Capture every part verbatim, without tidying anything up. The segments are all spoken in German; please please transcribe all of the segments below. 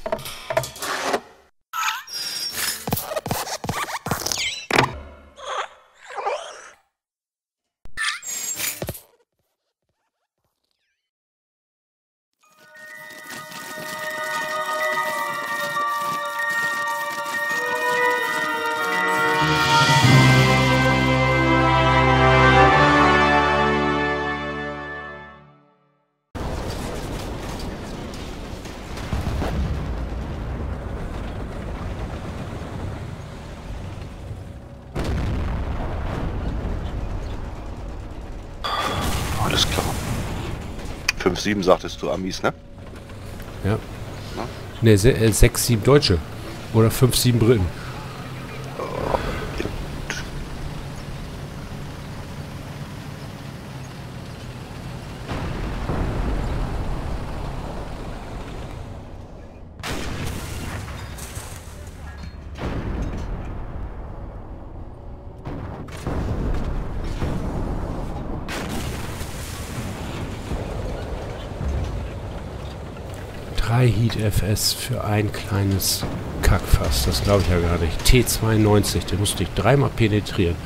Alles klar. fünf sieben sagtest du Amis, ne? Ja. Ne, sechs sieben Deutsche. Oder fünf sieben Briten. drei Heat F S für ein kleines Kackfass. Das glaube ich ja gar nicht. T zweiundneunzig, den musste ich dreimal penetrieren.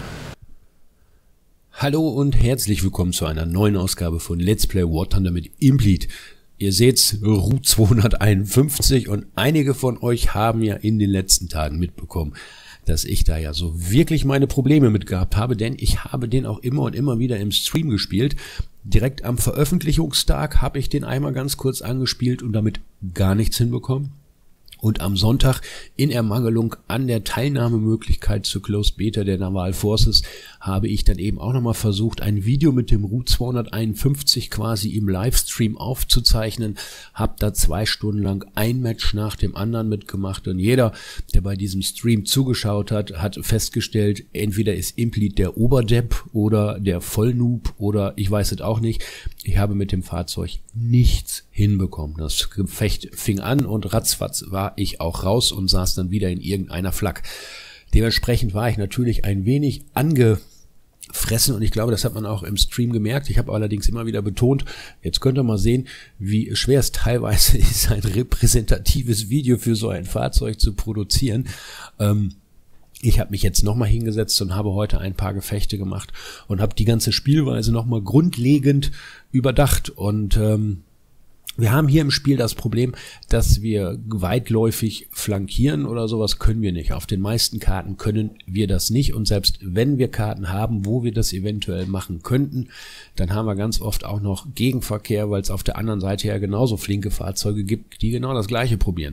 Hallo und herzlich willkommen zu einer neuen Ausgabe von Let's Play War Thunder mit Implete. Ihr seht's, Route zweihunderteinundfünfzig, und einige von euch haben ja in den letzten Tagen mitbekommen, dass ich da ja so wirklich meine Probleme mit gehabt habe, denn ich habe den auch immer und immer wieder im Stream gespielt. Direkt am Veröffentlichungstag habe ich den einmal ganz kurz angespielt und damit gar nichts hinbekommen. Und am Sonntag, in Ermangelung an der Teilnahmemöglichkeit zur Closed Beta der Naval Forces, habe ich dann eben auch nochmal versucht, ein Video mit dem Route zweihunderteinundfünfzig quasi im Livestream aufzuzeichnen. Habe da zwei Stunden lang ein Match nach dem anderen mitgemacht, und jeder, der bei diesem Stream zugeschaut hat, hat festgestellt, entweder ist Implete der Oberdepp oder der Vollnoob oder ich weiß es auch nicht. Ich habe mit dem Fahrzeug nichts hinbekommen. Das Gefecht fing an und ratzfatz war ich auch raus und saß dann wieder in irgendeiner Flak. Dementsprechend war ich natürlich ein wenig angefressen, und ich glaube, das hat man auch im Stream gemerkt. Ich habe allerdings immer wieder betont, jetzt könnt ihr mal sehen, wie schwer es teilweise ist, ein repräsentatives Video für so ein Fahrzeug zu produzieren. Ähm, Ich habe mich jetzt nochmal hingesetzt und habe heute ein paar Gefechte gemacht und habe die ganze Spielweise nochmal grundlegend überdacht. Und ähm, wir haben hier im Spiel das Problem, dass wir weitläufig flankieren oder sowas können wir nicht. Auf den meisten Karten können wir das nicht, und selbst wenn wir Karten haben, wo wir das eventuell machen könnten, dann haben wir ganz oft auch noch Gegenverkehr, weil es auf der anderen Seite ja genauso flinke Fahrzeuge gibt, die genau das Gleiche probieren.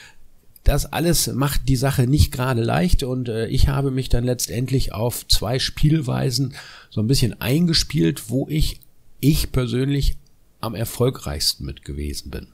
Das alles macht die Sache nicht gerade leicht, und äh, ich habe mich dann letztendlich auf zwei Spielweisen so ein bisschen eingespielt, wo ich, ich persönlich am erfolgreichsten mit gewesen bin.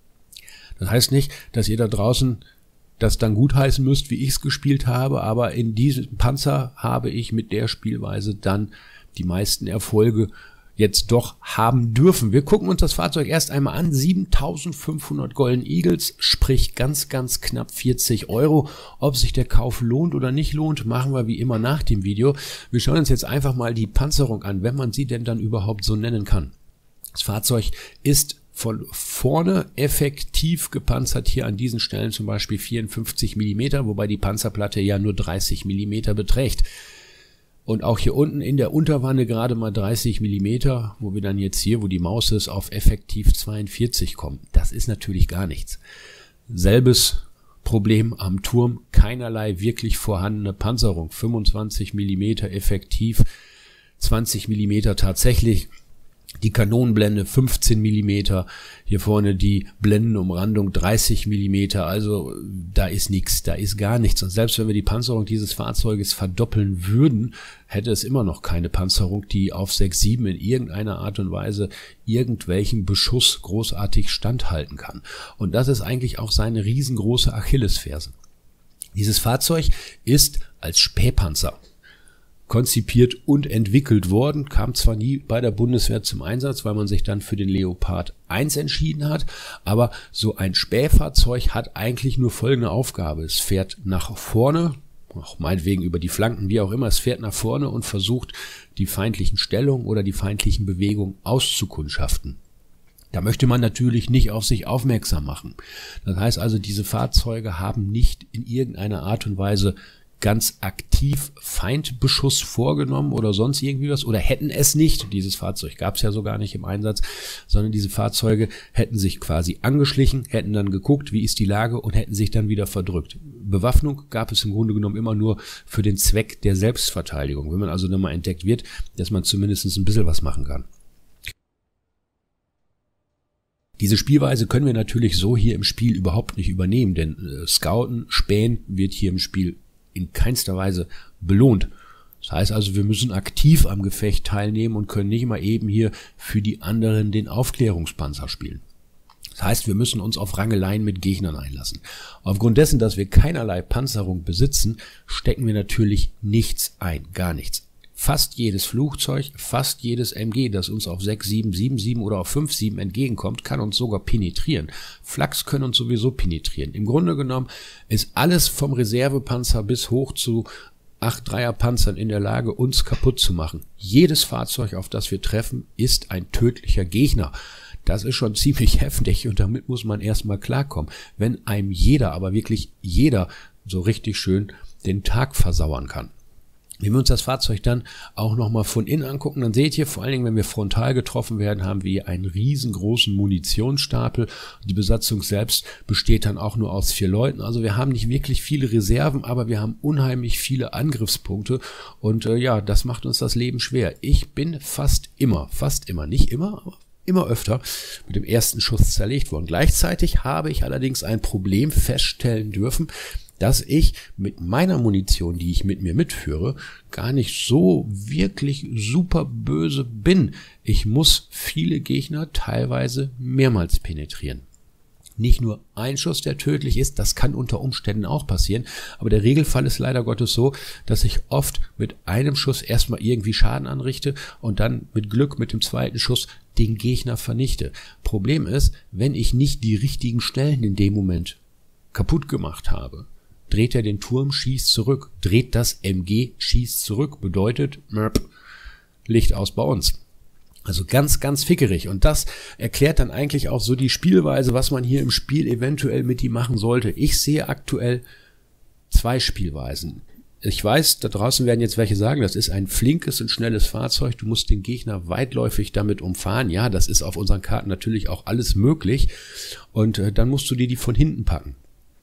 Das heißt nicht, dass ihr da draußen das dann gutheißen müsst, wie ich es gespielt habe, aber in diesem Panzer habe ich mit der Spielweise dann die meisten Erfolge jetzt doch haben dürfen. Wir gucken uns das Fahrzeug erst einmal an. siebentausendfünfhundert Golden Eagles, sprich ganz, ganz knapp vierzig Euro. Ob sich der Kauf lohnt oder nicht lohnt, machen wir wie immer nach dem Video. Wir schauen uns jetzt einfach mal die Panzerung an, wenn man sie denn dann überhaupt so nennen kann. Das Fahrzeug ist von vorne effektiv gepanzert, hier an diesen Stellen zum Beispiel vierundfünfzig Millimeter, wobei die Panzerplatte ja nur dreißig Millimeter beträgt. Und auch hier unten in der Unterwanne gerade mal dreißig Millimeter, wo wir dann jetzt hier, wo die Maus ist, auf effektiv zweiundvierzig kommen. Das ist natürlich gar nichts. Selbes Problem am Turm, keinerlei wirklich vorhandene Panzerung. fünfundzwanzig Millimeter effektiv, zwanzig Millimeter tatsächlich. Die Kanonenblende fünfzehn Millimeter, hier vorne die Blendenumrandung dreißig Millimeter, also da ist nichts, da ist gar nichts. Und selbst wenn wir die Panzerung dieses Fahrzeuges verdoppeln würden, hätte es immer noch keine Panzerung, die auf sechs sieben in irgendeiner Art und Weise irgendwelchen Beschuss großartig standhalten kann. Und das ist eigentlich auch seine riesengroße Achillesferse. Dieses Fahrzeug ist als Spähpanzer konzipiert und entwickelt worden, kam zwar nie bei der Bundeswehr zum Einsatz, weil man sich dann für den Leopard eins entschieden hat, aber so ein Spähfahrzeug hat eigentlich nur folgende Aufgabe. Es fährt nach vorne, auch meinetwegen über die Flanken, wie auch immer, es fährt nach vorne und versucht, die feindlichen Stellungen oder die feindlichen Bewegungen auszukundschaften. Da möchte man natürlich nicht auf sich aufmerksam machen. Das heißt also, diese Fahrzeuge haben nicht in irgendeiner Art und Weise ganz aktiv Feindbeschuss vorgenommen oder sonst irgendwie was oder hätten es nicht. Dieses Fahrzeug gab es ja so gar nicht im Einsatz, sondern diese Fahrzeuge hätten sich quasi angeschlichen, hätten dann geguckt, wie ist die Lage und hätten sich dann wieder verdrückt. Bewaffnung gab es im Grunde genommen immer nur für den Zweck der Selbstverteidigung. Wenn man also dann mal entdeckt wird, dass man zumindest ein bisschen was machen kann. Diese Spielweise können wir natürlich so hier im Spiel überhaupt nicht übernehmen, denn äh, Scouten, Spähen wird hier im Spiel in keinster Weise belohnt. Das heißt also, wir müssen aktiv am Gefecht teilnehmen und können nicht mal eben hier für die anderen den Aufklärungspanzer spielen. Das heißt, wir müssen uns auf Rangeleien mit Gegnern einlassen. Aufgrund dessen, dass wir keinerlei Panzerung besitzen, stecken wir natürlich nichts ein, gar nichts. Fast jedes Flugzeug, fast jedes M G, das uns auf sechs sieben sieben sieben oder auf fünf sieben entgegenkommt, kann uns sogar penetrieren. Flaks können uns sowieso penetrieren. Im Grunde genommen ist alles vom Reservepanzer bis hoch zu acht Dreierpanzern in der Lage, uns kaputt zu machen. Jedes Fahrzeug, auf das wir treffen, ist ein tödlicher Gegner. Das ist schon ziemlich heftig und damit muss man erstmal klarkommen. Wenn einem jeder, aber wirklich jeder, so richtig schön den Tag versauern kann. Wenn wir uns das Fahrzeug dann auch nochmal von innen angucken, dann seht ihr, vor allen Dingen, wenn wir frontal getroffen werden, haben wir einen riesengroßen Munitionsstapel. Die Besatzung selbst besteht dann auch nur aus vier Leuten. Also wir haben nicht wirklich viele Reserven, aber wir haben unheimlich viele Angriffspunkte. Und äh, ja, das macht uns das Leben schwer. Ich bin fast immer, fast immer, nicht immer, aber immer öfter mit dem ersten Schuss zerlegt worden. Gleichzeitig habe ich allerdings ein Problem feststellen dürfen, dass ich mit meiner Munition, die ich mit mir mitführe, gar nicht so wirklich super böse bin. Ich muss viele Gegner teilweise mehrmals penetrieren. Nicht nur ein Schuss, der tödlich ist, das kann unter Umständen auch passieren, aber der Regelfall ist leider Gottes so, dass ich oft mit einem Schuss erstmal irgendwie Schaden anrichte und dann mit Glück mit dem zweiten Schuss den Gegner vernichte. Problem ist, wenn ich nicht die richtigen Stellen in dem Moment kaputt gemacht habe, dreht er den Turm, schießt zurück, dreht das M G, schießt zurück, bedeutet, mörp, Licht aus bei uns. Also ganz, ganz fickerig. Und das erklärt dann eigentlich auch so die Spielweise, was man hier im Spiel eventuell mit ihm machen sollte. Ich sehe aktuell zwei Spielweisen. Ich weiß, da draußen werden jetzt welche sagen, das ist ein flinkes und schnelles Fahrzeug, du musst den Gegner weitläufig damit umfahren. Ja, das ist auf unseren Karten natürlich auch alles möglich. Und äh, dann musst du dir die von hinten packen.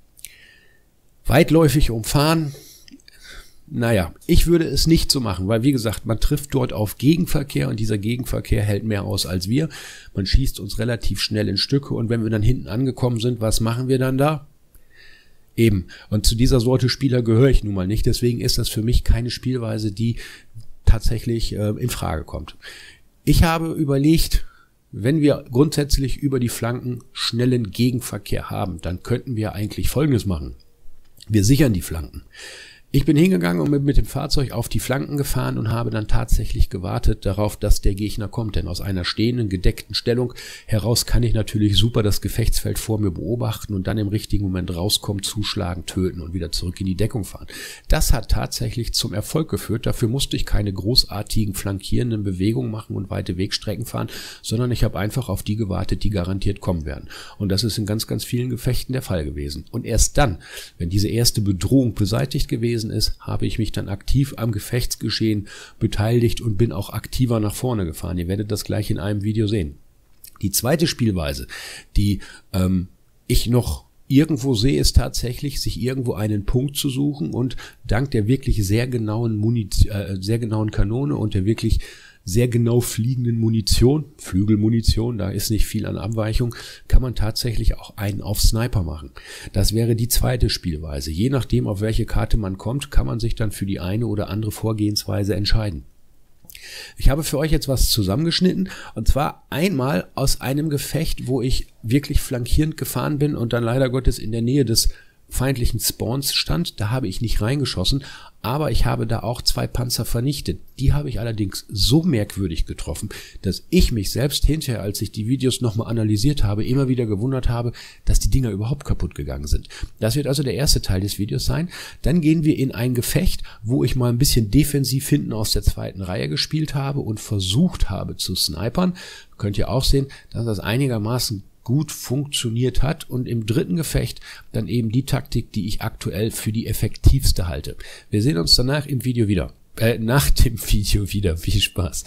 Weitläufig umfahren, naja, ich würde es nicht so machen, weil wie gesagt, man trifft dort auf Gegenverkehr und dieser Gegenverkehr hält mehr aus als wir. Man schießt uns relativ schnell in Stücke und wenn wir dann hinten angekommen sind, was machen wir dann da? Eben, und zu dieser Sorte Spieler gehöre ich nun mal nicht, deswegen ist das für mich keine Spielweise, die tatsächlich äh, in Frage kommt. Ich habe überlegt, wenn wir grundsätzlich über die Flanken schnellen Gegenverkehr haben, dann könnten wir eigentlich Folgendes machen. Wir sichern die Flanken. Ich bin hingegangen und mit dem Fahrzeug auf die Flanken gefahren und habe dann tatsächlich gewartet darauf, dass der Gegner kommt. Denn aus einer stehenden, gedeckten Stellung heraus kann ich natürlich super das Gefechtsfeld vor mir beobachten und dann im richtigen Moment rauskommen, zuschlagen, töten und wieder zurück in die Deckung fahren. Das hat tatsächlich zum Erfolg geführt. Dafür musste ich keine großartigen flankierenden Bewegungen machen und weite Wegstrecken fahren, sondern ich habe einfach auf die gewartet, die garantiert kommen werden. Und das ist in ganz, ganz vielen Gefechten der Fall gewesen. Und erst dann, wenn diese erste Bedrohung beseitigt gewesen ist, habe ich mich dann aktiv am Gefechtsgeschehen beteiligt und bin auch aktiver nach vorne gefahren. Ihr werdet das gleich in einem Video sehen. Die zweite Spielweise, die ähm, ich noch irgendwo sehe, ist tatsächlich, sich irgendwo einen Punkt zu suchen und dank der wirklich sehr genauen Munition, äh, sehr genauen Kanone und der wirklich sehr genau fliegenden Munition, Flügelmunition, da ist nicht viel an Abweichung, kann man tatsächlich auch einen auf Sniper machen. Das wäre die zweite Spielweise. Je nachdem, auf welche Karte man kommt, kann man sich dann für die eine oder andere Vorgehensweise entscheiden. Ich habe für euch jetzt was zusammengeschnitten und zwar einmal aus einem Gefecht, wo ich wirklich flankierend gefahren bin und dann leider Gottes in der Nähe des feindlichen Spawns stand. Da habe ich nicht reingeschossen, aber ich habe da auch zwei Panzer vernichtet. Die habe ich allerdings so merkwürdig getroffen, dass ich mich selbst hinterher, als ich die Videos nochmal analysiert habe, immer wieder gewundert habe, dass die Dinger überhaupt kaputt gegangen sind. Das wird also der erste Teil des Videos sein. Dann gehen wir in ein Gefecht, wo ich mal ein bisschen defensiv hinten aus der zweiten Reihe gespielt habe und versucht habe zu snipern. Könnt ihr auch sehen, dass das einigermaßen gut funktioniert hat, und im dritten Gefecht dann eben die Taktik, die ich aktuell für die effektivste halte. Wir sehen uns danach im Video wieder. Äh, nach dem Video wieder. Viel Spaß.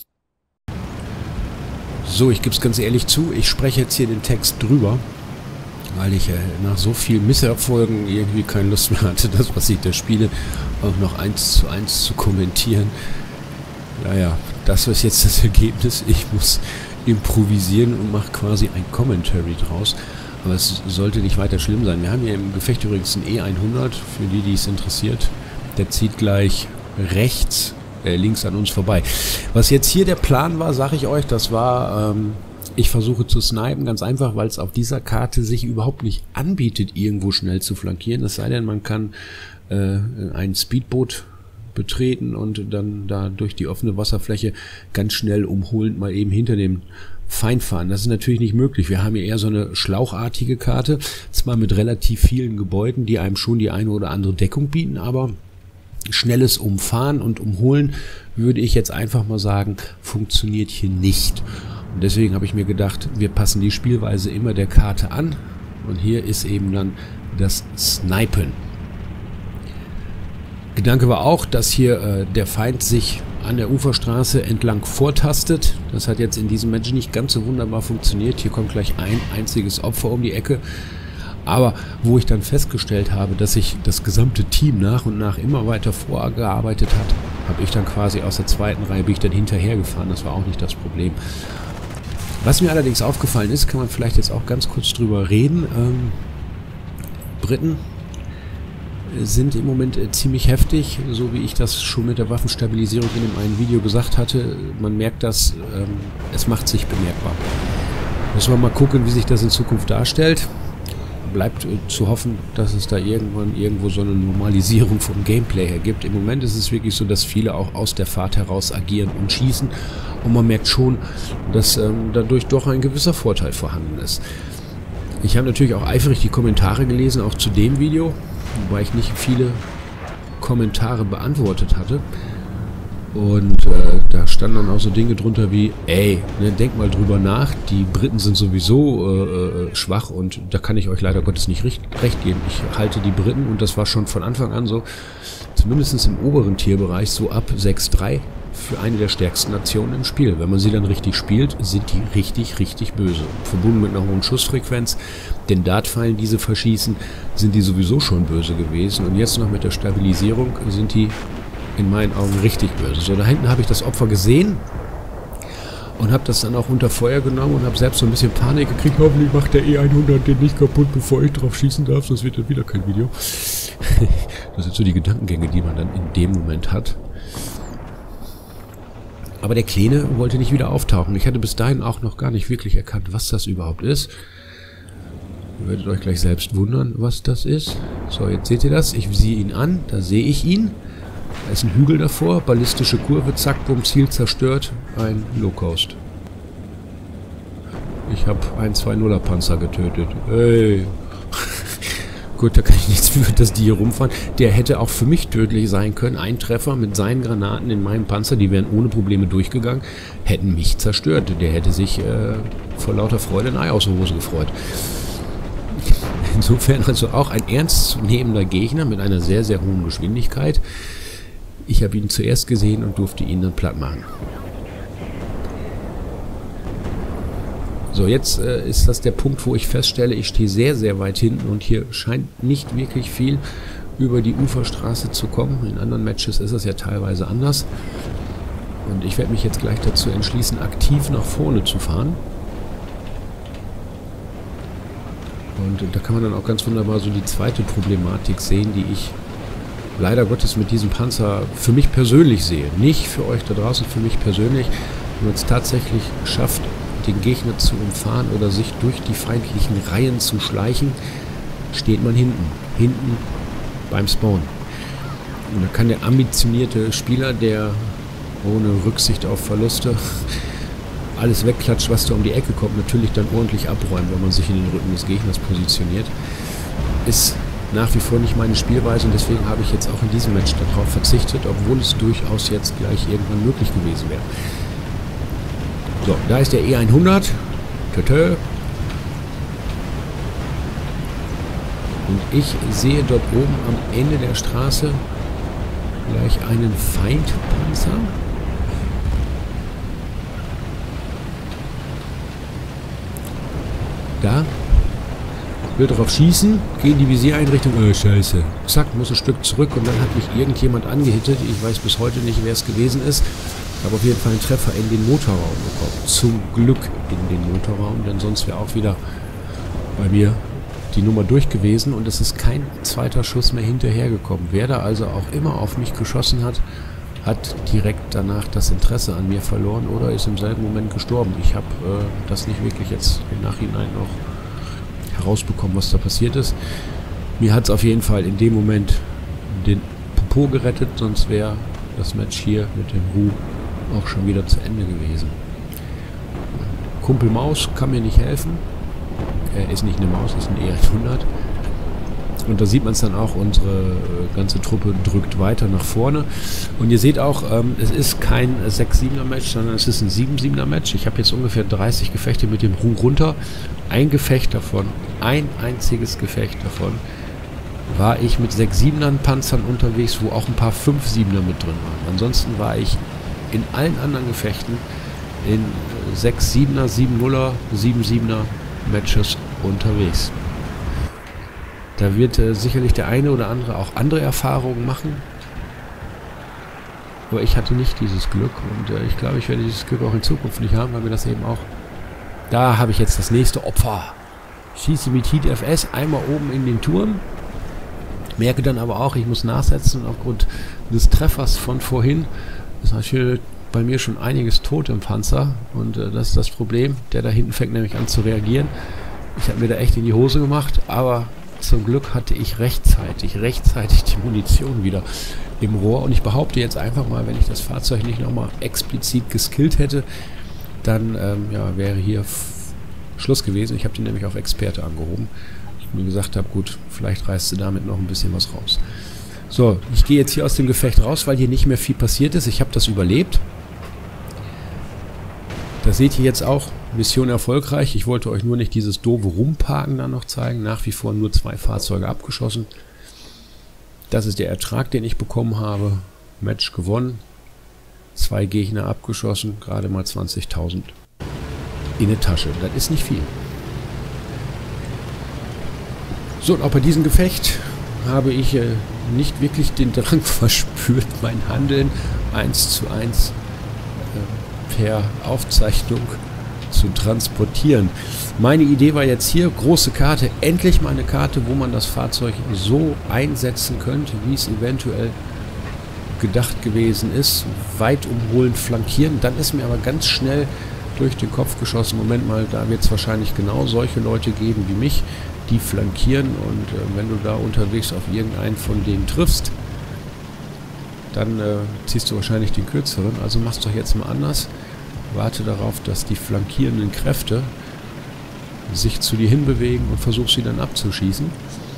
So, ich gebe es ganz ehrlich zu, ich spreche jetzt hier den Text drüber, weil ich äh, nach so vielen Misserfolgen irgendwie keine Lust mehr hatte, das, was ich da spiele, auch noch eins zu eins zu kommentieren. Naja, das ist jetzt das Ergebnis. Ich muss improvisieren und mache quasi ein Commentary draus. Aber es sollte nicht weiter schlimm sein. Wir haben hier im Gefecht übrigens einen E hundert, für die, die es interessiert. Der zieht gleich rechts, äh, links an uns vorbei. Was jetzt hier der Plan war, sage ich euch, das war, ähm, ich versuche zu snipen, ganz einfach, weil es auf dieser Karte sich überhaupt nicht anbietet, irgendwo schnell zu flankieren. Es sei denn, man kann äh, ein Speedboot betreten und dann da durch die offene Wasserfläche ganz schnell umholend mal eben hinter dem Feind fahren. Das ist natürlich nicht möglich. Wir haben hier eher so eine schlauchartige Karte, zwar mit relativ vielen Gebäuden, die einem schon die eine oder andere Deckung bieten, aber schnelles Umfahren und Umholen, würde ich jetzt einfach mal sagen, funktioniert hier nicht. Und deswegen habe ich mir gedacht, wir passen die Spielweise immer der Karte an, und hier ist eben dann das Snipen. Gedanke war auch, dass hier äh, der Feind sich an der Uferstraße entlang vortastet. Das hat jetzt in diesem Match nicht ganz so wunderbar funktioniert. Hier kommt gleich ein einziges Opfer um die Ecke. Aber wo ich dann festgestellt habe, dass sich das gesamte Team nach und nach immer weiter vorgearbeitet hat, habe ich dann quasi aus der zweiten Reihe bin ich dann hinterhergefahren. Das war auch nicht das Problem. Was mir allerdings aufgefallen ist, kann man vielleicht jetzt auch ganz kurz drüber reden. Ähm, Briten sind im Moment äh, ziemlich heftig, so wie ich das schon mit der Waffenstabilisierung in dem einen Video gesagt hatte. Man merkt das, ähm, es macht sich bemerkbar. Müssen wir mal gucken, wie sich das in Zukunft darstellt. Bleibt äh, zu hoffen, dass es da irgendwann irgendwo so eine Normalisierung vom Gameplay her gibt. Im Moment ist es wirklich so, dass viele auch aus der Fahrt heraus agieren und schießen, und man merkt schon, dass ähm, dadurch doch ein gewisser Vorteil vorhanden ist. Ich habe natürlich auch eifrig die Kommentare gelesen, auch zu dem Video, wobei ich nicht viele Kommentare beantwortet hatte. Und äh, da standen dann auch so Dinge drunter wie, ey, ne, denk mal drüber nach, die Briten sind sowieso äh, äh, schwach, und da kann ich euch leider Gottes nicht recht, recht geben. Ich halte die Briten, und das war schon von Anfang an so, zumindest im oberen Tierbereich, so ab sechs drei, für eine der stärksten Nationen im Spiel. Wenn man sie dann richtig spielt, sind die richtig, richtig böse. Verbunden mit einer hohen Schussfrequenz, den Dartpfeilen, die sie verschießen, sind die sowieso schon böse gewesen. Und jetzt noch mit der Stabilisierung sind die in meinen Augen richtig böse. So, da hinten habe ich das Opfer gesehen und habe das dann auch unter Feuer genommen und habe selbst so ein bisschen Panik gekriegt. Hoffentlich macht der E hundert den nicht kaputt, bevor ich drauf schießen darf, sonst wird das wieder kein Video. Das sind so die Gedankengänge, die man dann in dem Moment hat. Aber der Kleine wollte nicht wieder auftauchen. Ich hatte bis dahin auch noch gar nicht wirklich erkannt, was das überhaupt ist. Ihr werdet euch gleich selbst wundern, was das ist. So, jetzt seht ihr das. Ich sehe ihn an, da sehe ich ihn. Da ist ein Hügel davor, ballistische Kurve, zack, bumm, Ziel zerstört, ein Low-Cost. Ich habe einen zwei nuller Panzer getötet. Ey. Gut, da kann ich nichts für, dass die hier rumfahren. Der hätte auch für mich tödlich sein können. Ein Treffer mit seinen Granaten in meinem Panzer, die wären ohne Probleme durchgegangen, hätten mich zerstört. Der hätte sich äh, vor lauter Freude ein Ei aus der Hose gefreut. Insofern also auch ein ernstzunehmender Gegner mit einer sehr, sehr hohen Geschwindigkeit. Ich habe ihn zuerst gesehen und durfte ihn dann platt machen. So, jetzt äh, ist das der Punkt, wo ich feststelle, ich stehe sehr, sehr weit hinten und hier scheint nicht wirklich viel über die Uferstraße zu kommen. In anderen Matches ist es ja teilweise anders. Und ich werde mich jetzt gleich dazu entschließen, aktiv nach vorne zu fahren. Und da kann man dann auch ganz wunderbar so die zweite Problematik sehen, die ich leider Gottes mit diesem Panzer für mich persönlich sehe. Nicht für euch da draußen, für mich persönlich. Wenn man es tatsächlich schafft, den Gegner zu umfahren oder sich durch die feindlichen Reihen zu schleichen, steht man hinten. Hinten beim Spawn. Und da kann der ambitionierte Spieler, der ohne Rücksicht auf Verluste alles wegklatscht, was da um die Ecke kommt, natürlich dann ordentlich abräumen, wenn man sich in den Rücken des Gegners positioniert. Ist nach wie vor nicht meine Spielweise und deswegen habe ich jetzt auch in diesem Match darauf verzichtet, obwohl es durchaus jetzt gleich irgendwann möglich gewesen wäre. So, da ist der E hundert. Tötö. Und ich sehe dort oben am Ende der Straße gleich einen Feindpanzer. Da. Will darauf schießen, gehe in die Visiereinrichtung. Oh, scheiße. Zack, muss ein Stück zurück und dann hat mich irgendjemand angehittet. Ich weiß bis heute nicht, wer es gewesen ist. Ich habe auf jeden Fall einen Treffer in den Motorraum bekommen. Zum Glück in den Motorraum, denn sonst wäre auch wieder bei mir die Nummer durch gewesen und es ist kein zweiter Schuss mehr hinterhergekommen. Wer da also auch immer auf mich geschossen hat, hat direkt danach das Interesse an mir verloren oder ist im selben Moment gestorben. Ich habe äh, das nicht wirklich jetzt im Nachhinein noch herausbekommen, was da passiert ist. Mir hat es auf jeden Fall in dem Moment den Popo gerettet, sonst wäre das Match hier mit dem Ru auch schon wieder zu Ende gewesen. Kumpel Maus kann mir nicht helfen. Er ist nicht eine Maus, ist ein E hundert. Und da sieht man es dann auch, unsere ganze Truppe drückt weiter nach vorne. Und ihr seht auch, ähm, es ist kein sechs siebener Match, sondern es ist ein sieben siebener Match. Ich habe jetzt ungefähr dreißig Gefechte mit dem Ru runter. Ein Gefecht davon, ein einziges Gefecht davon, war ich mit sechs siebener Panzern unterwegs, wo auch ein paar fünf siebener mit drin waren. Ansonsten war ich in allen anderen Gefechten in sechs siebener, sieben nuller, sieben siebener Matches unterwegs. Da wird äh, sicherlich der eine oder andere auch andere Erfahrungen machen. Aber ich hatte nicht dieses Glück und äh, ich glaube, ich werde dieses Glück auch in Zukunft nicht haben, weil wir das eben auch... Da habe ich jetzt das nächste Opfer. Schieße mit Heat F S einmal oben in den Turm. Merke dann aber auch, ich muss nachsetzen und aufgrund des Treffers von vorhin ist natürlich bei mir schon einiges tot im Panzer und äh, das ist das Problem. Der da hinten fängt nämlich an zu reagieren. Ich habe mir da echt in die Hose gemacht, aber zum Glück hatte ich rechtzeitig, rechtzeitig die Munition wieder im Rohr und ich behaupte jetzt einfach mal, wenn ich das Fahrzeug nicht nochmal explizit geskillt hätte, dann ähm, ja, wäre hier Schluss gewesen. Ich habe den nämlich auf Experte angehoben. Ich mir gesagt habe, gut, vielleicht reißt du damit noch ein bisschen was raus. So, ich gehe jetzt hier aus dem Gefecht raus, weil hier nicht mehr viel passiert ist. Ich habe das überlebt. Das seht ihr jetzt auch. Mission erfolgreich. Ich wollte euch nur nicht dieses doofe Rumparken dann noch zeigen. Nach wie vor nur zwei Fahrzeuge abgeschossen. Das ist der Ertrag, den ich bekommen habe. Match gewonnen. Zwei Gegner abgeschossen. Gerade mal zwanzigtausend in der Tasche. Das ist nicht viel. So, und auch bei diesem Gefecht habe ich äh, nicht wirklich den Drang verspürt, mein Handeln eins zu eins äh, per Aufzeichnung zu transportieren. Meine Idee war jetzt hier, große Karte, endlich mal eine Karte, wo man das Fahrzeug so einsetzen könnte, wie es eventuell gedacht gewesen ist. Weit umholend flankieren. Dann ist mir aber ganz schnell durch den Kopf geschossen, Moment mal, da wird es wahrscheinlich genau solche Leute geben wie mich, die flankieren und äh, wenn du da unterwegs auf irgendeinen von denen triffst, dann äh, ziehst du wahrscheinlich den kürzeren. Also mach's doch jetzt mal anders. Warte darauf, dass die flankierenden Kräfte sich zu dir hinbewegen und versuch sie dann abzuschießen.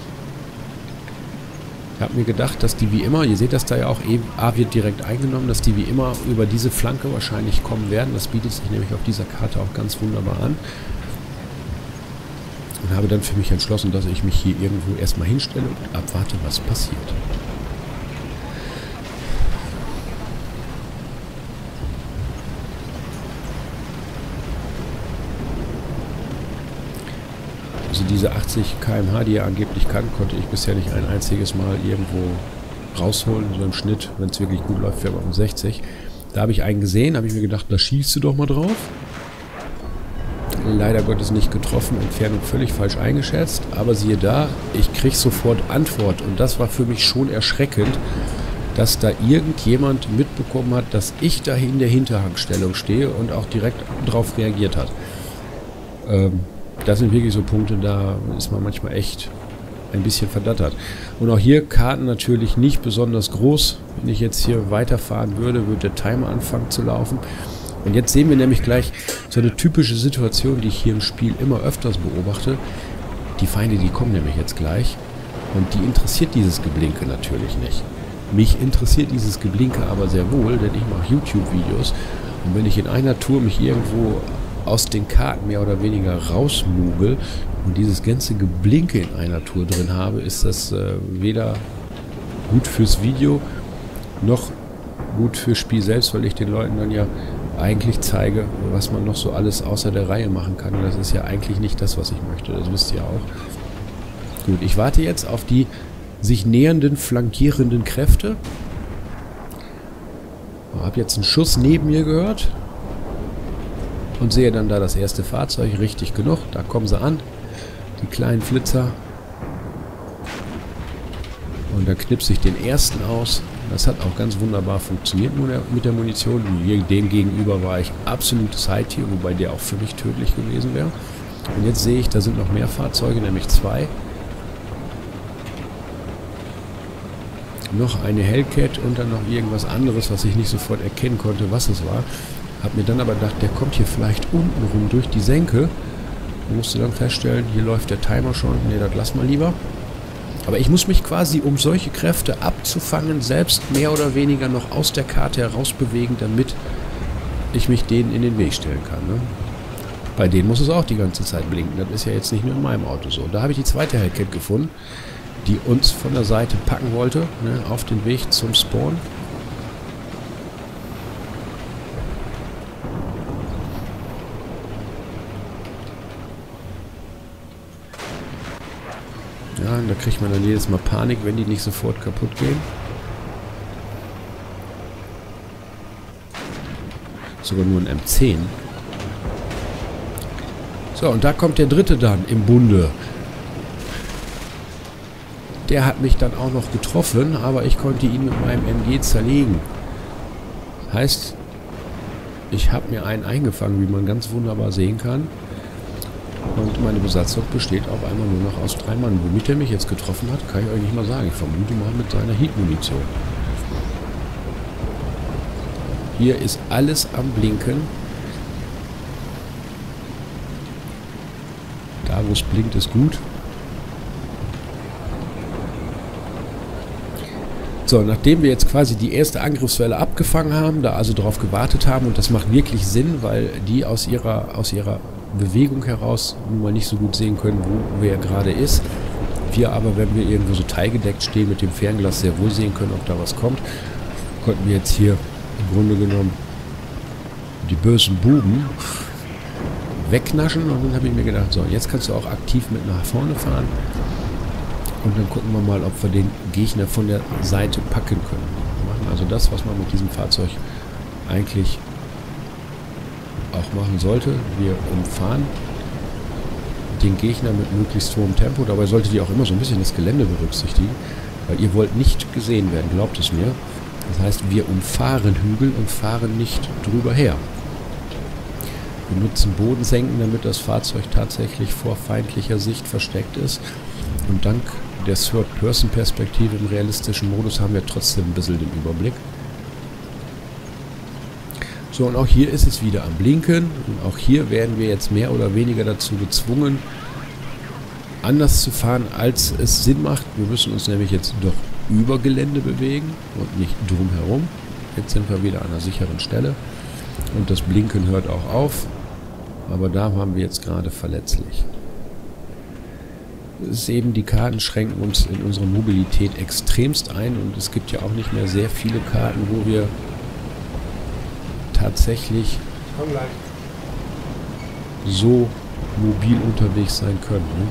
Ich habe mir gedacht, dass die wie immer, ihr seht das da ja auch, A wird direkt eingenommen, dass die wie immer über diese Flanke wahrscheinlich kommen werden. Das bietet sich nämlich auf dieser Karte auch ganz wunderbar an. Und habe dann für mich entschlossen, dass ich mich hier irgendwo erstmal hinstelle und abwarte, was passiert. Also diese achtzig Kilometer pro Stunde, die er angeblich kann, konnte ich bisher nicht ein einziges Mal irgendwo rausholen. So im Schnitt, wenn es wirklich gut läuft, wäre man um sechzig. Da habe ich einen gesehen, habe ich mir gedacht, da schießt du doch mal drauf. Leider Gottes nicht getroffen, Entfernung völlig falsch eingeschätzt. Aber siehe da, ich kriege sofort Antwort. Und das war für mich schon erschreckend, dass da irgendjemand mitbekommen hat, dass ich da in der Hinterhangstellung stehe und auch direkt darauf reagiert hat. Ähm, das sind wirklich so Punkte, da ist man manchmal echt ein bisschen verdattert. Und auch hier Karten natürlich nicht besonders groß. Wenn ich jetzt hier weiterfahren würde, würde der Timer anfangen zu laufen. Und jetzt sehen wir nämlich gleich so eine typische Situation, die ich hier im Spiel immer öfters beobachte. Die Feinde, die kommen nämlich jetzt gleich. Und die interessiert dieses Geblinke natürlich nicht. Mich interessiert dieses Geblinke aber sehr wohl, denn ich mache YouTube-Videos. Und wenn ich in einer Tour mich irgendwo aus den Karten mehr oder weniger rausmugel und dieses ganze Geblinke in einer Tour drin habe, ist das äh, weder gut fürs Video noch gut fürs Spiel selbst, weil ich den Leuten dann ja eigentlich zeige, was man noch so alles außer der Reihe machen kann. Und das ist ja eigentlich nicht das, was ich möchte. Das wisst ihr auch. Gut, ich warte jetzt auf die sich nähernden, flankierenden Kräfte. Ich habe jetzt einen Schuss neben mir gehört und sehe dann da das erste Fahrzeug, richtig genug. Da kommen sie an, die kleinen Flitzer. Und da knipse ich den ersten aus. Das hat auch ganz wunderbar funktioniert mit der Munition. Dem gegenüber war ich absolutes High-Tier, wobei der auch für mich tödlich gewesen wäre. Und jetzt sehe ich, da sind noch mehr Fahrzeuge, nämlich zwei. Noch eine Hellcat und dann noch irgendwas anderes, was ich nicht sofort erkennen konnte, was es war. Hab mir dann aber gedacht, der kommt hier vielleicht unten rum durch die Senke. Und musste dann feststellen, hier läuft der Timer schon. Ne, das lass mal lieber. Aber ich muss mich quasi, um solche Kräfte abzufangen, selbst mehr oder weniger noch aus der Karte heraus bewegen, damit ich mich denen in den Weg stellen kann. Ne? Bei denen muss es auch die ganze Zeit blinken. Das ist ja jetzt nicht nur in meinem Auto so. Da habe ich die zweite Hellcat gefunden, die uns von der Seite packen wollte, ne, auf den Weg zum Spawn. Ja, und da kriegt man dann jedes Mal Panik, wenn die nicht sofort kaputt gehen. Sogar nur ein M zehn. So, und da kommt der dritte dann im Bunde. Der hat mich dann auch noch getroffen, aber ich konnte ihn mit meinem M G zerlegen. Heißt, ich habe mir einen eingefangen, wie man ganz wunderbar sehen kann. Und meine Besatzung besteht auf einmal nur noch aus drei Mann. Womit er mich jetzt getroffen hat, kann ich euch nicht mal sagen. Ich vermute mal mit seiner Heat-Munition. Hier ist alles am Blinken. Da, wo es blinkt, ist gut. So, nachdem wir jetzt quasi die erste Angriffswelle abgefangen haben, da also darauf gewartet haben, und das macht wirklich Sinn, weil die aus ihrer, aus ihrer Bewegung heraus nun mal nicht so gut sehen können, wo wer gerade ist. Wir aber, wenn wir irgendwo so teilgedeckt stehen, mit dem Fernglas sehr wohl sehen können, ob da was kommt, konnten wir jetzt hier im Grunde genommen die bösen Buben wegnaschen. Und dann habe ich mir gedacht, so, jetzt kannst du auch aktiv mit nach vorne fahren. Und dann gucken wir mal, ob wir den Gegner von der Seite packen können. Wir machen also das, was man mit diesem Fahrzeug eigentlich auch machen sollte. Wir umfahren den Gegner mit möglichst hohem Tempo. Dabei solltet ihr auch immer so ein bisschen das Gelände berücksichtigen, weil ihr wollt nicht gesehen werden, glaubt es mir. Das heißt, wir umfahren Hügel und fahren nicht drüber her. Wir nutzen Bodensenken, damit das Fahrzeug tatsächlich vor feindlicher Sicht versteckt ist. Und dank der Third-Person-Perspektive im realistischen Modus haben wir trotzdem ein bisschen den Überblick. So, und auch hier ist es wieder am Blinken. Und auch hier werden wir jetzt mehr oder weniger dazu gezwungen, anders zu fahren, als es Sinn macht. Wir müssen uns nämlich jetzt doch über Gelände bewegen und nicht drumherum. Jetzt sind wir wieder an einer sicheren Stelle. Und das Blinken hört auch auf. Aber da waren wir jetzt gerade verletzlich. Es ist eben, die Karten schränken uns in unserer Mobilität extremst ein. Und es gibt ja auch nicht mehr sehr viele Karten, wo wir tatsächlich so mobil unterwegs sein können. Ne?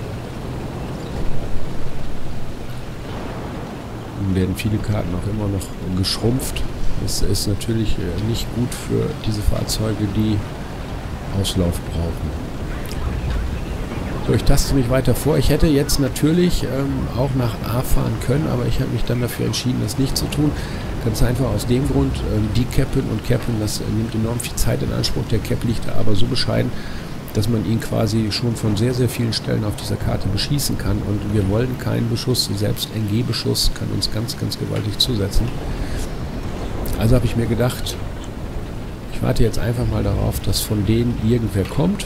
Dann werden viele Karten auch immer noch geschrumpft. Das ist natürlich nicht gut für diese Fahrzeuge, die Auslauf brauchen. So, ich taste mich weiter vor. Ich hätte jetzt natürlich ähm, auch nach A fahren können, aber ich habe mich dann dafür entschieden, das nicht zu tun. Ganz einfach aus dem Grund, ähm, die Cappen und Cappen, das äh, nimmt enorm viel Zeit in Anspruch. Der Cap liegt da aber so bescheiden, dass man ihn quasi schon von sehr, sehr vielen Stellen auf dieser Karte beschießen kann. Und wir wollen keinen Beschuss, selbst N G-Beschuss kann uns ganz, ganz gewaltig zusetzen. Also habe ich mir gedacht, ich warte jetzt einfach mal darauf, dass von denen irgendwer kommt.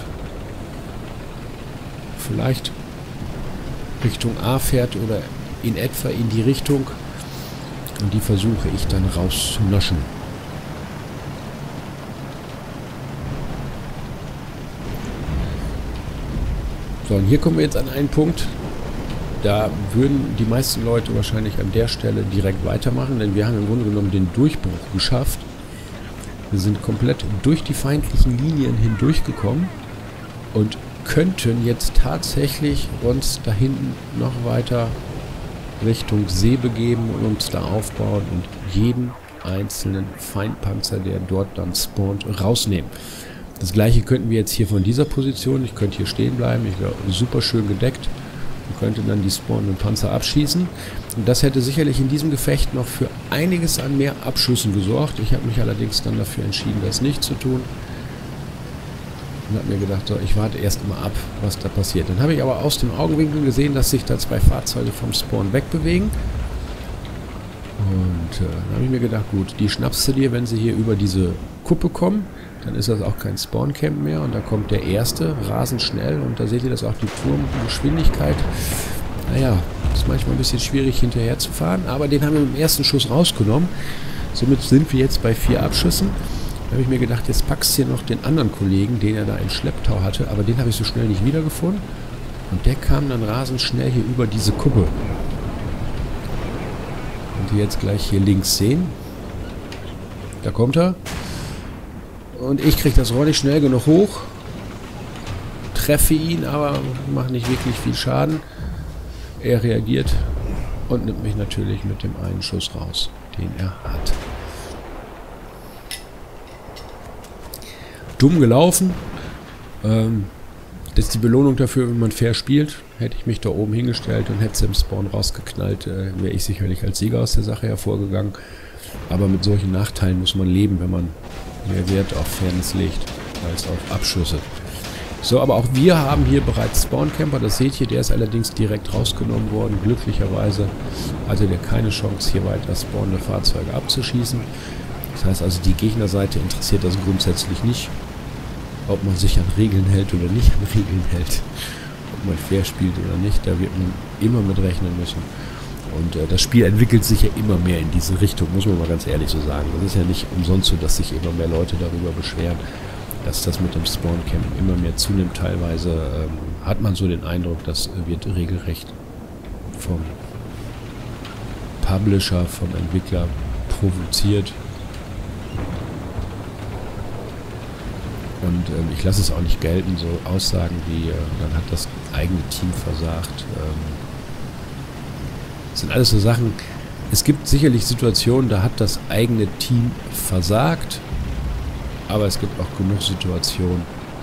Vielleicht Richtung A fährt oder in etwa in die Richtung. Und die versuche ich dann rauszunaschen. So, und hier kommen wir jetzt an einen Punkt, da würden die meisten Leute wahrscheinlich an der Stelle direkt weitermachen, denn wir haben im Grunde genommen den Durchbruch geschafft. Wir sind komplett durch die feindlichen Linien hindurchgekommen und könnten jetzt tatsächlich uns da hinten noch weiter Richtung See begeben und uns da aufbauen und jeden einzelnen Feindpanzer, der dort dann spawnt, rausnehmen. Das gleiche könnten wir jetzt hier von dieser Position, ich könnte hier stehen bleiben, ich wäre super schön gedeckt und könnte dann die spawnenden Panzer abschießen. Und das hätte sicherlich in diesem Gefecht noch für einiges an mehr Abschüssen gesorgt. Ich habe mich allerdings dann dafür entschieden, das nicht zu tun. Und habe mir gedacht, so, ich warte erst mal ab, was da passiert. Dann habe ich aber aus dem Augenwinkel gesehen, dass sich da zwei Fahrzeuge vom Spawn wegbewegen. Und äh, dann habe ich mir gedacht, gut, die schnappst du dir, wenn sie hier über diese Kuppe kommen. Dann ist das auch kein Spawncamp mehr. Und da kommt der erste, rasend schnell. Und da seht ihr das auch, die Turmgeschwindigkeit. Naja, ist manchmal ein bisschen schwierig hinterher zu fahren. Aber den haben wir im ersten Schuss rausgenommen. Somit sind wir jetzt bei vier Abschüssen. Da habe ich mir gedacht, jetzt packst du hier noch den anderen Kollegen, den er da in Schlepptau hatte. Aber den habe ich so schnell nicht wiedergefunden. Und der kam dann rasend schnell hier über diese Kuppe. Und ihr jetzt gleich hier links sehen. Da kommt er. Und ich kriege das Rohr nicht schnell genug hoch. Treffe ihn, aber mache nicht wirklich viel Schaden. Er reagiert und nimmt mich natürlich mit dem einen Schuss raus, den er hat. Dumm gelaufen. Ähm, das ist die Belohnung dafür, wenn man fair spielt. Hätte ich mich da oben hingestellt und hätte sie im Spawn rausgeknallt, äh, wäre ich sicherlich als Sieger aus der Sache hervorgegangen. Aber mit solchen Nachteilen muss man leben, wenn man mehr Wert auf Fairness legt als auf Abschüsse. So, aber auch wir haben hier bereits Spawncamper, das seht ihr, der ist allerdings direkt rausgenommen worden. Glücklicherweise hatte der keine Chance, hier weiter spawnende Fahrzeuge abzuschießen. Das heißt also, die Gegnerseite interessiert das grundsätzlich nicht, ob man sich an Regeln hält oder nicht an Regeln hält. Ob man fair spielt oder nicht, da wird man immer mit rechnen müssen. Und äh, das Spiel entwickelt sich ja immer mehr in diese Richtung, muss man mal ganz ehrlich so sagen. Das ist ja nicht umsonst so, dass sich immer mehr Leute darüber beschweren, dass das mit dem Spawncamp immer mehr zunimmt. Teilweise ähm, hat man so den Eindruck, das wird regelrecht vom Publisher, vom Entwickler provoziert. Und ähm, ich lasse es auch nicht gelten, so Aussagen wie, äh, dann hat das eigene Team versagt. Ähm, das sind alles so Sachen, es gibt sicherlich Situationen, da hat das eigene Team versagt, aber es gibt auch genug Situationen,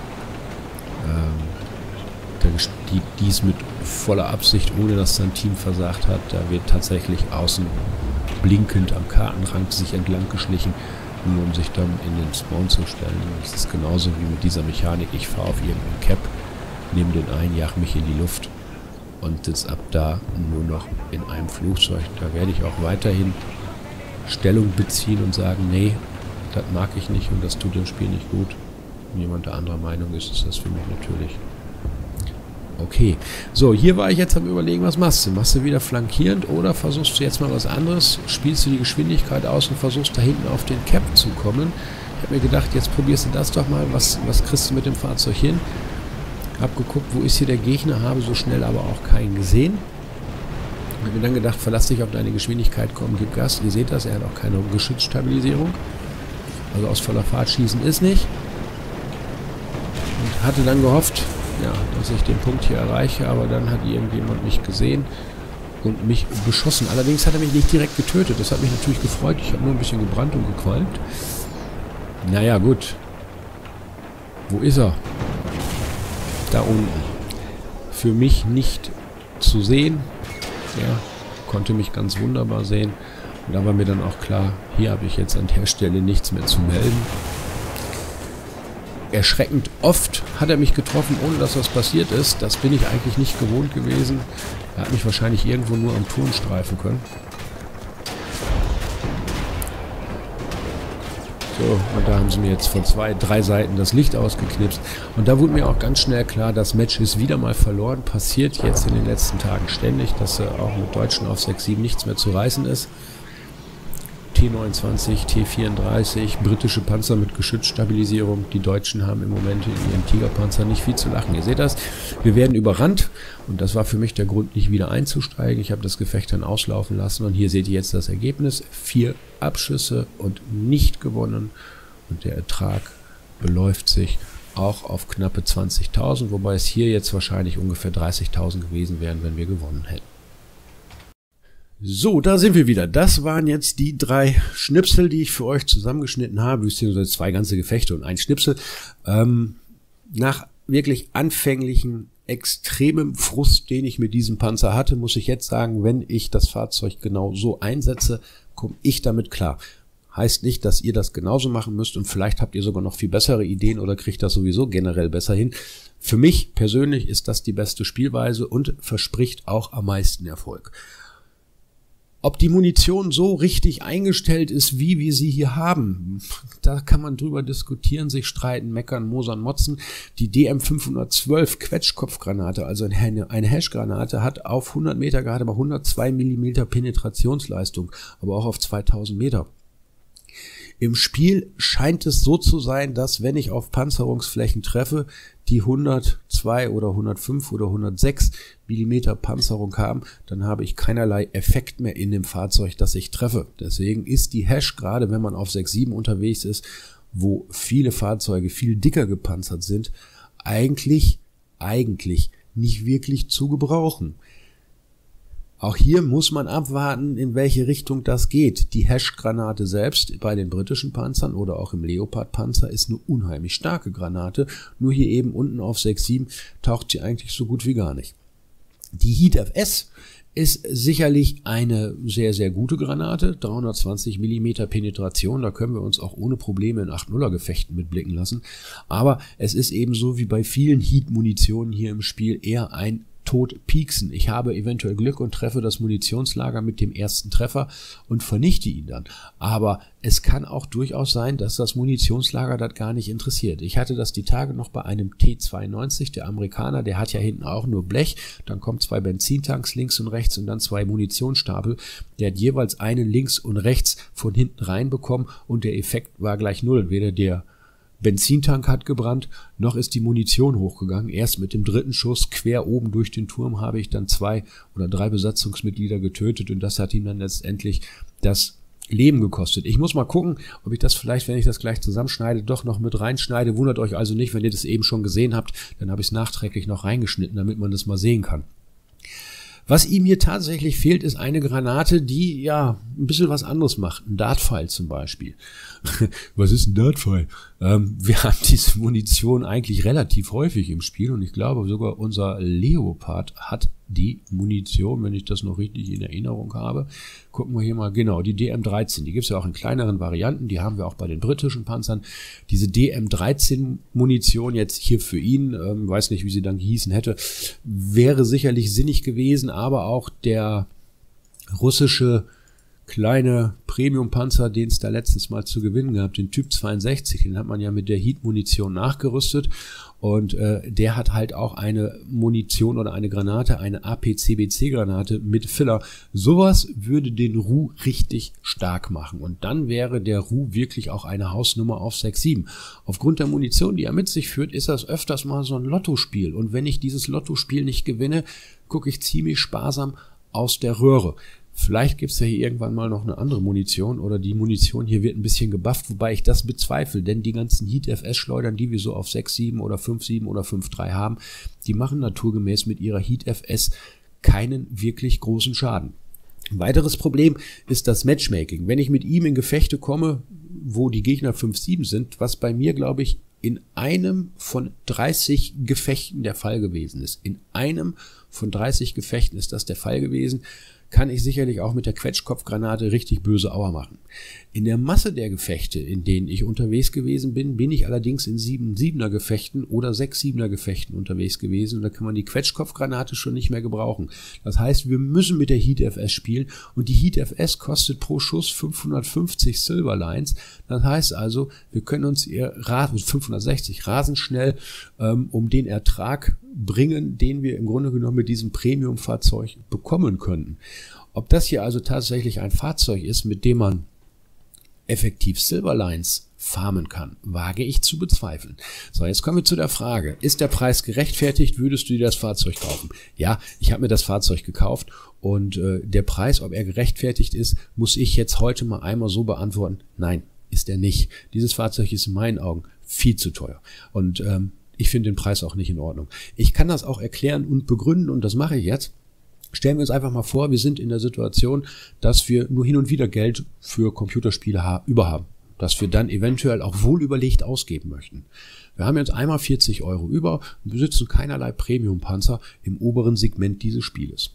ähm, die dies mit voller Absicht, ohne dass sein Team versagt hat, da wird tatsächlich außen blinkend am Kartenrand sich entlang geschlichen, nur um sich dann in den Spawn zu stellen. Das ist genauso wie mit dieser Mechanik, ich fahre auf irgendeinen Cap, nehme den ein, jag mich in die Luft und sitze ab da nur noch in einem Flugzeug. Da werde ich auch weiterhin Stellung beziehen und sagen, nee, das mag ich nicht und das tut dem Spiel nicht gut. Wenn jemand der anderer Meinung ist, ist das für mich natürlich okay. So, hier war ich jetzt am Überlegen, was machst du? Machst du wieder flankierend oder versuchst du jetzt mal was anderes? Spielst du die Geschwindigkeit aus und versuchst da hinten auf den Cap zu kommen? Ich habe mir gedacht, jetzt probierst du das doch mal. Was, was kriegst du mit dem Fahrzeug hin? Hab geguckt, wo ist hier der Gegner, habe so schnell aber auch keinen gesehen. Ich habe mir dann gedacht, verlass dich auf deine Geschwindigkeit, komm, gib Gas. Ihr seht das, er hat auch keine Geschützstabilisierung. Also aus voller Fahrt schießen ist nicht. Und hatte dann gehofft, ja, dass ich den Punkt hier erreiche, aber dann hat irgendjemand mich gesehen und mich beschossen. Allerdings hat er mich nicht direkt getötet. Das hat mich natürlich gefreut. Ich habe nur ein bisschen gebrannt und gequalmt. Naja, gut. Wo ist er? Da unten. Für mich nicht zu sehen. Er konnte mich ganz wunderbar sehen. Und da war mir dann auch klar, hier habe ich jetzt an der Stelle nichts mehr zu melden. erschreckend oft hat er mich getroffen, ohne dass was passiert ist. Das bin ich eigentlich nicht gewohnt gewesen. Er hat mich wahrscheinlich irgendwo nur am Turm streifen können. So, und da haben sie mir jetzt von zwei, drei Seiten das Licht ausgeknipst. Und da wurde mir auch ganz schnell klar, das Match ist wieder mal verloren. Passiert jetzt in den letzten Tagen ständig, dass äh, auch mit Deutschen auf sechs sieben nichts mehr zu reißen ist. T neunundzwanzig, T vierunddreißig, britische Panzer mit Geschützstabilisierung. Die Deutschen haben im Moment in ihren Tigerpanzer nicht viel zu lachen. Ihr seht das, wir werden überrannt und das war für mich der Grund, nicht wieder einzusteigen. Ich habe das Gefecht dann auslaufen lassen und hier seht ihr jetzt das Ergebnis. Vier Abschüsse und nicht gewonnen und der Ertrag beläuft sich auch auf knappe zwanzigtausend, wobei es hier jetzt wahrscheinlich ungefähr dreißigtausend gewesen wären, wenn wir gewonnen hätten. So, da sind wir wieder. Das waren jetzt die drei Schnipsel, die ich für euch zusammengeschnitten habe, beziehungsweise zwei ganze Gefechte und ein Schnipsel. Ähm, nach wirklich anfänglichen, extremem Frust, den ich mit diesem Panzer hatte, muss ich jetzt sagen, wenn ich das Fahrzeug genau so einsetze, komme ich damit klar. Heißt nicht, dass ihr das genauso machen müsst und vielleicht habt ihr sogar noch viel bessere Ideen oder kriegt das sowieso generell besser hin. Für mich persönlich ist das die beste Spielweise und verspricht auch am meisten Erfolg. Ob die Munition so richtig eingestellt ist, wie wir sie hier haben, da kann man drüber diskutieren, sich streiten, meckern, mosern, motzen. Die D M fünfhundertzwölf Quetschkopfgranate, also eine, eine Hashgranate, hat auf hundert Meter gerade mal hundertzwei Millimeter Penetrationsleistung, aber auch auf zweitausend Meter. Im Spiel scheint es so zu sein, dass wenn ich auf Panzerungsflächen treffe, die hundertzwei oder hundertfünf oder hundertsechs Millimeter Panzerung haben, dann habe ich keinerlei Effekt mehr in dem Fahrzeug, das ich treffe. Deswegen ist die Hash, gerade wenn man auf sechs sieben unterwegs ist, wo viele Fahrzeuge viel dicker gepanzert sind, eigentlich, eigentlich nicht wirklich zu gebrauchen. Auch hier muss man abwarten, in welche Richtung das geht. Die Hash-Granate selbst bei den britischen Panzern oder auch im Leopard-Panzer ist eine unheimlich starke Granate. Nur hier eben unten auf sechs sieben taucht sie eigentlich so gut wie gar nicht. Die Heat F S ist sicherlich eine sehr, sehr gute Granate. dreihundertzwanzig Millimeter Penetration, da können wir uns auch ohne Probleme in acht nuller Gefechten mitblicken lassen. Aber es ist ebenso wie bei vielen Heat-Munitionen hier im Spiel eher ein tot pieksen. Ich habe eventuell Glück und treffe das Munitionslager mit dem ersten Treffer und vernichte ihn dann. Aber es kann auch durchaus sein, dass das Munitionslager das gar nicht interessiert. Ich hatte das die Tage noch bei einem T zweiundneunzig, der Amerikaner, der hat ja hinten auch nur Blech, dann kommen zwei Benzintanks links und rechts und dann zwei Munitionsstapel. Der hat jeweils einen links und rechts von hinten reinbekommen und der Effekt war gleich null. Weder der Benzintank hat gebrannt, noch ist die Munition hochgegangen. Erst mit dem dritten Schuss quer oben durch den Turm habe ich dann zwei oder drei Besatzungsmitglieder getötet und das hat ihm dann letztendlich das Leben gekostet. Ich muss mal gucken, ob ich das vielleicht, wenn ich das gleich zusammenschneide, doch noch mit reinschneide. Wundert euch also nicht, wenn ihr das eben schon gesehen habt, dann habe ich es nachträglich noch reingeschnitten, damit man das mal sehen kann. Was ihm hier tatsächlich fehlt, ist eine Granate, die ja ein bisschen was anderes macht. Ein Dartpfeil zum Beispiel. Was ist ein Dartpfeil? Ähm, wir haben diese Munition eigentlich relativ häufig im Spiel und ich glaube sogar unser Leopard hat die Munition, wenn ich das noch richtig in Erinnerung habe. Gucken wir hier mal, genau, die D M dreizehn, die gibt es ja auch in kleineren Varianten, die haben wir auch bei den britischen Panzern. Diese D M dreizehn Munition jetzt hier für ihn, ähm, weiß nicht, wie sie dann gehießen hätte, wäre sicherlich sinnig gewesen, aber auch der russische kleine Premium-Panzer, den es da letztens mal zu gewinnen gab, den Typ zweiundsechzig, den hat man ja mit der Heat-Munition nachgerüstet und äh, der hat halt auch eine Munition oder eine Granate, eine A P C B C-Granate mit Filler. Sowas würde den Ru richtig stark machen und dann wäre der Ru wirklich auch eine Hausnummer auf sechs sieben. Aufgrund der Munition, die er mit sich führt, ist das öfters mal so ein Lottospiel und wenn ich dieses Lottospiel nicht gewinne, gucke ich ziemlich sparsam aus der Röhre. Vielleicht gibt es ja hier irgendwann mal noch eine andere Munition oder die Munition hier wird ein bisschen gebufft, wobei ich das bezweifle, denn die ganzen Heat F S-Schleudern, die wir so auf sechs sieben oder fünf sieben oder fünf drei haben, die machen naturgemäß mit ihrer Heat F S keinen wirklich großen Schaden. Ein weiteres Problem ist das Matchmaking. Wenn ich mit ihm in Gefechte komme, wo die Gegner fünf sieben sind, was bei mir, glaube ich, in einem von dreißig Gefechten der Fall gewesen ist. In einem von dreißig Gefechten ist das der Fall gewesen, kann ich sicherlich auch mit der Quetschkopfgranate richtig böse Auer machen. In der Masse der Gefechte, in denen ich unterwegs gewesen bin, bin ich allerdings in sieben Siebener Gefechten oder sechs Siebener Gefechten unterwegs gewesen und da kann man die Quetschkopfgranate schon nicht mehr gebrauchen. Das heißt, wir müssen mit der Heat F S spielen und die Heat F S kostet pro Schuss fünfhundertfünfzig Silverlines. Das heißt also, wir können uns eher fünfhundertsechzig rasend schnell ähm, um den Ertrag bringen, den wir im Grunde genommen mit diesem Premium-Fahrzeug bekommen könnten. Ob das hier also tatsächlich ein Fahrzeug ist, mit dem man effektiv Silverlines farmen kann, wage ich zu bezweifeln. So, jetzt kommen wir zu der Frage, ist der Preis gerechtfertigt, würdest du dir das Fahrzeug kaufen? Ja, ich habe mir das Fahrzeug gekauft und äh, der Preis, ob er gerechtfertigt ist, muss ich jetzt heute mal einmal so beantworten, nein, ist er nicht. Dieses Fahrzeug ist in meinen Augen viel zu teuer und ähm, ich finde den Preis auch nicht in Ordnung. Ich kann das auch erklären und begründen und das mache ich jetzt. Stellen wir uns einfach mal vor, wir sind in der Situation, dass wir nur hin und wieder Geld für Computerspiele ha- überhaben, dass wir dann eventuell auch wohl überlegt ausgeben möchten. Wir haben jetzt einmal vierzig Euro über und besitzen keinerlei Premium-Panzer im oberen Segment dieses Spieles.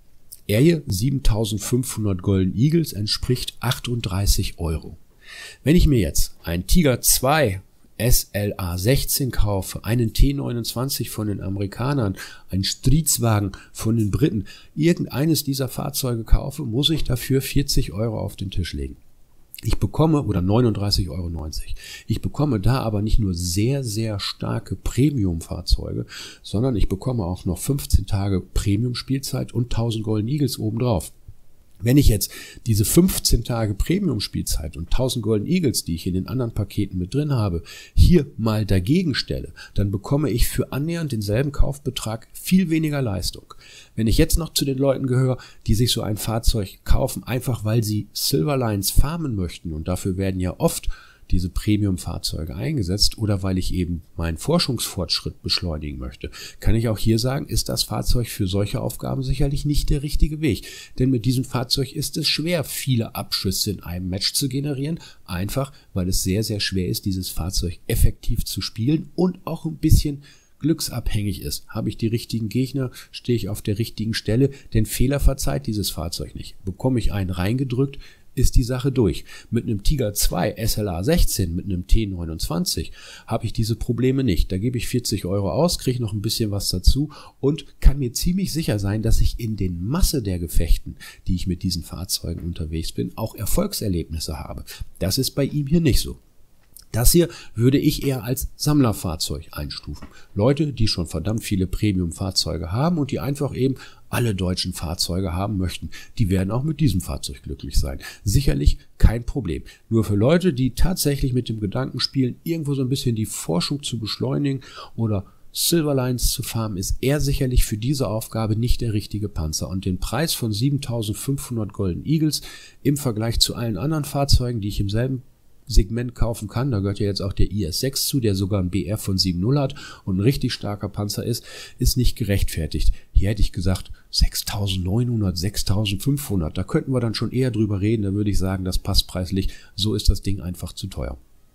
Er hier, siebentausendfünfhundert Golden Eagles, entspricht achtunddreißig Euro. Wenn ich mir jetzt ein Tiger zwei S L A sechzehn kaufe, einen T neunundzwanzig von den Amerikanern, einen Striezwagen von den Briten, irgendeines dieser Fahrzeuge kaufe, muss ich dafür vierzig Euro auf den Tisch legen. Ich bekomme, oder neununddreißig Euro neunzig, ich bekomme da aber nicht nur sehr, sehr starke Premium-Fahrzeuge, sondern ich bekomme auch noch fünfzehn Tage Premium-Spielzeit und tausend Golden Eagles obendrauf. Wenn ich jetzt diese fünfzehn Tage Premium-Spielzeit und tausend Golden Eagles, die ich in den anderen Paketen mit drin habe, hier mal dagegen stelle, dann bekomme ich für annähernd denselben Kaufbetrag viel weniger Leistung. Wenn ich jetzt noch zu den Leuten gehöre, die sich so ein Fahrzeug kaufen, einfach weil sie Silverlines farmen möchten, und dafür werden ja oft diese Premium-Fahrzeuge eingesetzt, oder weil ich eben meinen Forschungsfortschritt beschleunigen möchte, kann ich auch hier sagen, ist das Fahrzeug für solche Aufgaben sicherlich nicht der richtige Weg. Denn mit diesem Fahrzeug ist es schwer, viele Abschüsse in einem Match zu generieren, einfach weil es sehr, sehr schwer ist, dieses Fahrzeug effektiv zu spielen und auch ein bisschen glücksabhängig ist. Habe ich die richtigen Gegner, stehe ich auf der richtigen Stelle, denn Fehler verzeiht dieses Fahrzeug nicht. Bekomme ich einen reingedrückt, ist die Sache durch. Mit einem Tiger zwei S L A sechzehn, mit einem T neunundzwanzig habe ich diese Probleme nicht. Da gebe ich vierzig Euro aus, kriege noch ein bisschen was dazu und kann mir ziemlich sicher sein, dass ich in den Masse der Gefechten, die ich mit diesen Fahrzeugen unterwegs bin, auch Erfolgserlebnisse habe. Das ist bei ihm hier nicht so. Das hier würde ich eher als Sammlerfahrzeug einstufen. Leute, die schon verdammt viele Premium-Fahrzeuge haben und die einfach eben alle deutschen Fahrzeuge haben möchten, die werden auch mit diesem Fahrzeug glücklich sein. Sicherlich kein Problem. Nur für Leute, die tatsächlich mit dem Gedanken spielen, irgendwo so ein bisschen die Forschung zu beschleunigen oder Silverlines zu farmen, ist er sicherlich für diese Aufgabe nicht der richtige Panzer. Und den Preis von siebentausendfünfhundert Golden Eagles im Vergleich zu allen anderen Fahrzeugen, die ich im selben Segment kaufen kann, da gehört ja jetzt auch der I S sechs zu, der sogar ein B R von sieben Komma null hat und ein richtig starker Panzer ist, ist nicht gerechtfertigt. Hier hätte ich gesagt sechstausendneunhundert, sechstausendfünfhundert, da könnten wir dann schon eher drüber reden, da würde ich sagen, das passt preislich, so ist das Ding einfach zu teuer.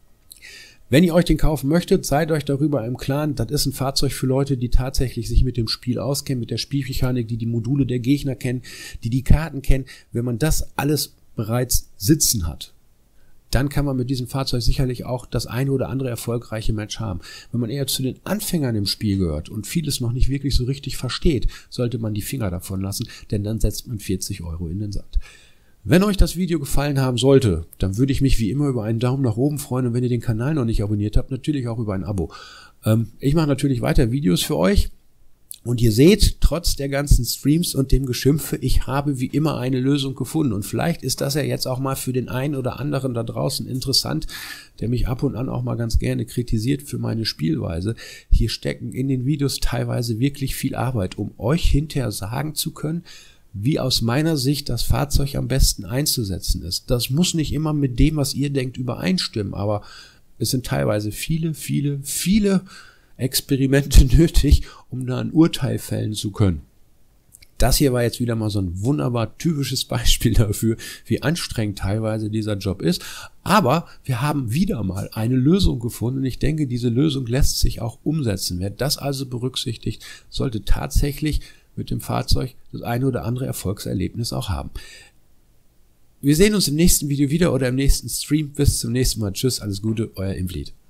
Wenn ihr euch den kaufen möchtet, seid euch darüber im Klaren, das ist ein Fahrzeug für Leute, die tatsächlich sich mit dem Spiel auskennen, mit der Spielmechanik, die die Module der Gegner kennen, die die Karten kennen. Wenn man das alles bereits sitzen hat, dann kann man mit diesem Fahrzeug sicherlich auch das eine oder andere erfolgreiche Match haben. Wenn man eher zu den Anfängern im Spiel gehört und vieles noch nicht wirklich so richtig versteht, sollte man die Finger davon lassen, denn dann setzt man vierzig Euro in den Sand. Wenn euch das Video gefallen haben sollte, dann würde ich mich wie immer über einen Daumen nach oben freuen und wenn ihr den Kanal noch nicht abonniert habt, natürlich auch über ein Abo. Ähm, ich mache natürlich weiter Videos für euch. Und ihr seht, trotz der ganzen Streams und dem Geschimpfe, ich habe wie immer eine Lösung gefunden. Und vielleicht ist das ja jetzt auch mal für den einen oder anderen da draußen interessant, der mich ab und an auch mal ganz gerne kritisiert für meine Spielweise. Hier stecken in den Videos teilweise wirklich viel Arbeit, um euch hinterher sagen zu können, wie aus meiner Sicht das Fahrzeug am besten einzusetzen ist. Das muss nicht immer mit dem, was ihr denkt, übereinstimmen, aber es sind teilweise viele, viele, viele Experimente nötig, um da ein Urteil fällen zu können. Das hier war jetzt wieder mal so ein wunderbar typisches Beispiel dafür, wie anstrengend teilweise dieser Job ist. Aber wir haben wieder mal eine Lösung gefunden und ich denke, diese Lösung lässt sich auch umsetzen. Wer das also berücksichtigt, sollte tatsächlich mit dem Fahrzeug das eine oder andere Erfolgserlebnis auch haben. Wir sehen uns im nächsten Video wieder oder im nächsten Stream. Bis zum nächsten Mal. Tschüss, alles Gute, euer Imfleet.